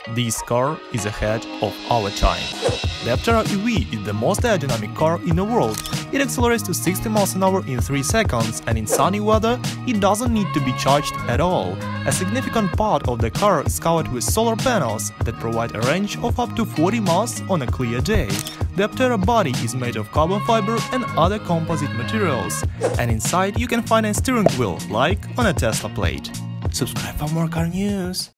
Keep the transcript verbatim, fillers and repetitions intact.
This car is ahead of our time. The Aptera E V is the most aerodynamic car in the world. It accelerates to sixty miles an hour in three seconds, and in sunny weather it doesn't need to be charged at all. A significant part of the car is covered with solar panels that provide a range of up to forty miles on a clear day. The Aptera body is made of carbon fiber and other composite materials, and inside you can find a steering wheel like on a Tesla plate. Subscribe for more car news!